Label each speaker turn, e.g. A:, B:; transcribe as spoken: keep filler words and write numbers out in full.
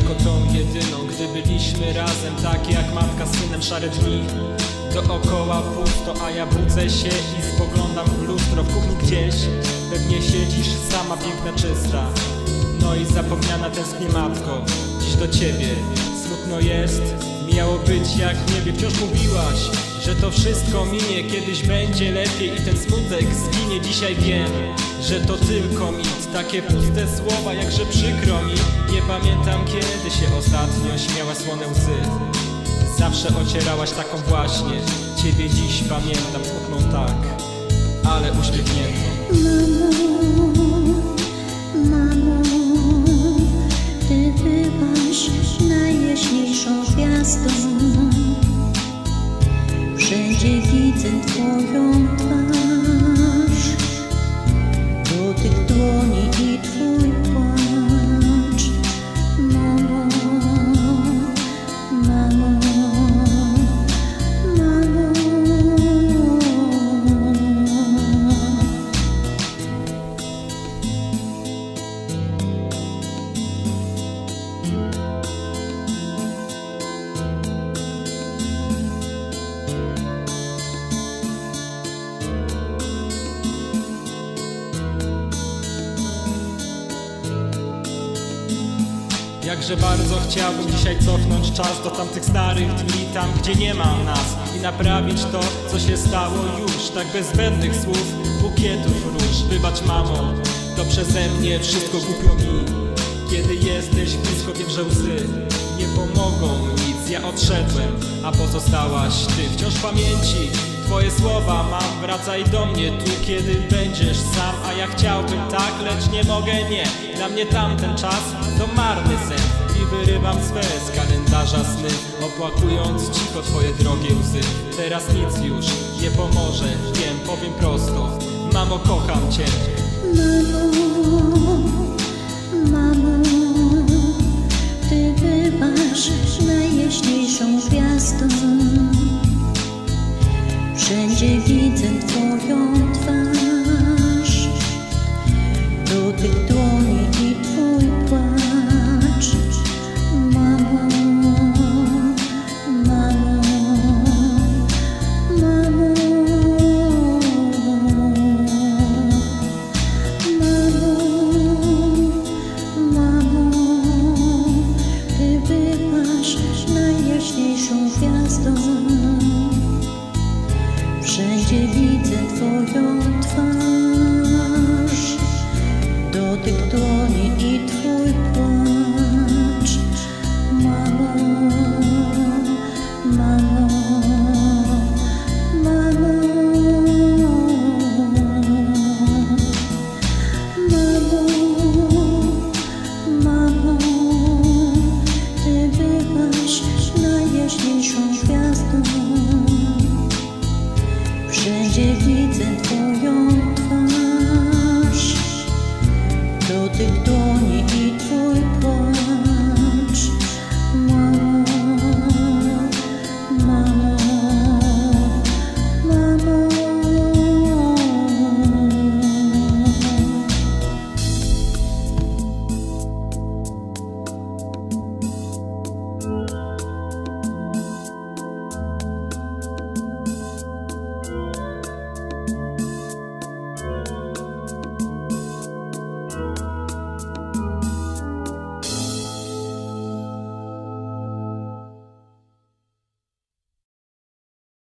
A: jako tą jedyną, gdy byliśmy razem, tak jak matka z synem. Szare dni, dookoła pusto, a ja budzę się i spoglądam w lustro. W kuchni gdzieś pewnie siedzisz sama, piękna, czysta, no i zapomniana tęsknię matko. Dziś do ciebie smutno jest, miało być jak w niebie. Wciąż mówiłaś, że to wszystko minie, kiedyś będzie lepiej i ten smutek zginie. Dzisiaj wiem, że to tylko mit, takie puste słowa, jakże przykro mi. Nie pamiętam, kiedy się ostatnio śmiałaś słone łzy. Zawsze ocierałaś taką właśnie. Ciebie dziś pamiętam smutną tak, ale uśmiechniętą.
B: Mamo, mamo, ty byłaś najjaśniejszą gwiazdą. Wszędzie widzę twoją twarz, dotyk dłoni i twój płacz. Mamo, mamo, mamo.
A: Jakże bardzo chciałbym dzisiaj cofnąć czas do tamtych starych dni, tam gdzie nie ma nas, i naprawić to, co się stało już. Tak bez zbędnych słów, bukietów róż. Wybacz mamo, to przeze mnie wszystko głupio mi. Kiedy jesteś blisko, wiem, że łzy nie pomogą nic. Ja odszedłem, a pozostałaś ty. Wciąż w pamięci twoje słowa mam, wracaj do mnie tu, kiedy będziesz sam. A ja chciałbym tak, lecz nie mogę, nie. Dla mnie tamten czas to marny sen i wyrywam swe z kalendarza sny, opłakując cicho twoje drogie łzy. Teraz nic już nie pomoże, wiem, powiem prosto. Mamo, kocham cię.
B: Mamo, mamo, ty byłaś najjaśniejszą gwiazdą. Wszędzie widzę twoją twarz, dotyk dłoni i twój płacz. Mamo, mamo, mamo, mamo, mamo, ty byłaś najjaśniejszą gwiazdą. Wszędzie widzę twoją twarz, dotyk dłoni i twój płacz. Mamo, mamo.